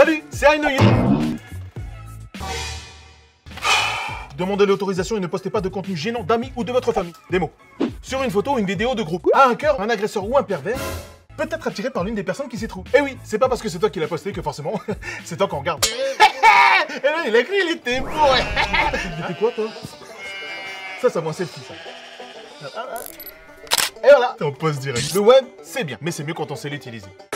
Salut, c'est Ainoye. Demandez l'autorisation et ne postez pas de contenu gênant d'amis ou de votre famille. Des mots. Sur une photo ou une vidéo de groupe. Un hacker, un agresseur ou un pervers peut être attiré par l'une des personnes qui s'y trouvent. Eh oui, c'est pas parce que c'est toi qui l'as posté que forcément, c'est toi qu'on regarde. Et là, il a écrit, il était beau. C'était quoi, toi? Ça moi, selfie, ça. Et voilà, on poste direct. Le web, c'est bien, mais c'est mieux quand on sait l'utiliser.